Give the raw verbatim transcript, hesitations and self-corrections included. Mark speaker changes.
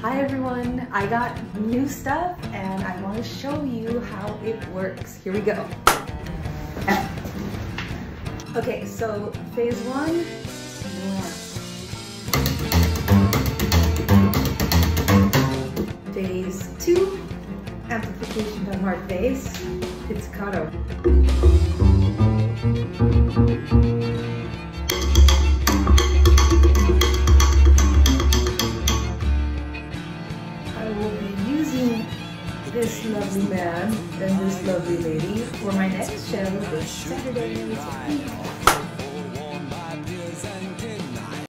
Speaker 1: Hi everyone, I got new stuff and I want to show you how it works. Here we go. Okay, so phase one, lamp. Phase two, amplification by Mark bass, pizzicato. I will be using this lovely man and this lovely lady for my next show this Saturday.